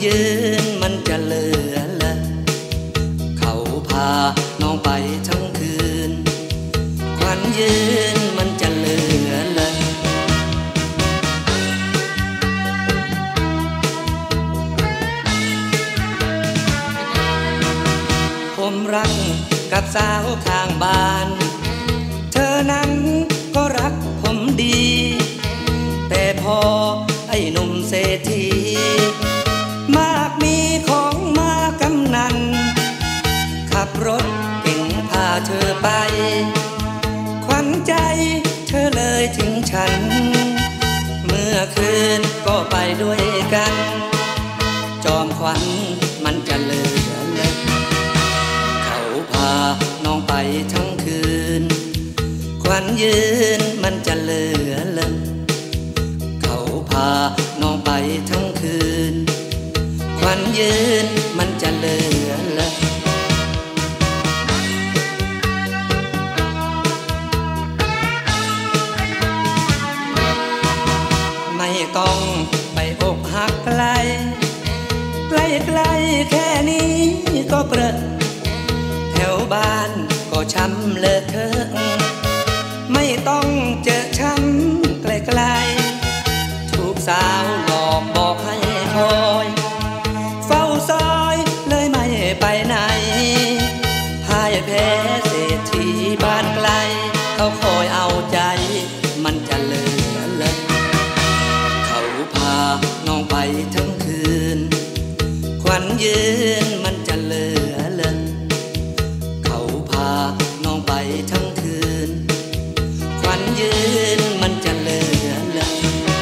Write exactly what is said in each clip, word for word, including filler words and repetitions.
ยืนมันจะเหลือละเขาพาน้องไปทั้งคืนควันยืนมันจะเหลือละผมรักกับสาวข้างบ้านเธอนั้นก็รักผมดีแต่พอไอ้หนุ่มเศรษฐีมากมีของมากำนันขับรถเก่งพาเธอไปขวัญใจเธอเลยถึงฉันเมื่อคืนก็ไปด้วยกันจอมขวัญมันจะเหลือเลยเขาพาน้องไปทั้งคืนขวัญยืนมันจะเหลือเลยเขาพาน้องไปทั้งคืนขวัญยืนมันจะเหลือเลยไม่ต้องไปอกหักไกลไกลไกลแค่นี้ก็เปรอะแถวบ้านก็ช้ำเลอะเทอะไม่ต้องเจอช้ำไกลไกลถูกสาวหลอกบอกให้คอยเฝ้าซอยเลยไม่ไปไหนพ่ายแพ้เศรษฐีบ้านไกลเขาคอยเอาใจมันจะเหลือเลยเขาพาน้องไปทั้งคืนขวัญยืนมันจะเหลือเลยเขาพาน้องไปทั้งคืนขวัญยืนมันจะเหลือเลย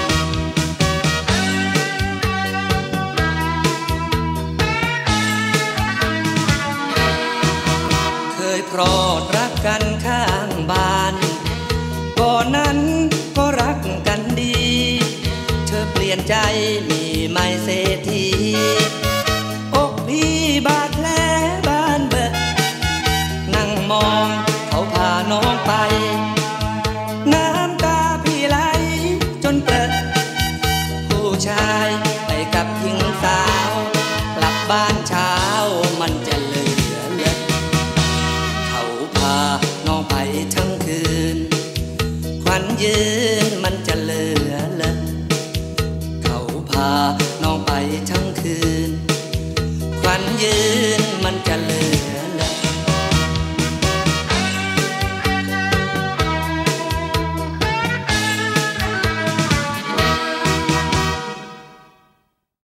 เคยพรอดรักกันข้างบ้านก่อนนั้นก็รักกันดีเธอเปลี่ยนใจมีไม่เศรษฐีอกพี่บาดแผลบ้านเบอะนั่งมองเขาพาน้องไปน้ำตาพี่ไหลจนเปิดผู้ชายไปกับหญิงสาวกลับบ้านเช้ามันจะเหลือเลยเขาพาน้องไปทั้งคืนขวัญยืนมันจะเหลือเลยเขาพาน้องไปทั้งคืนขวัญยืน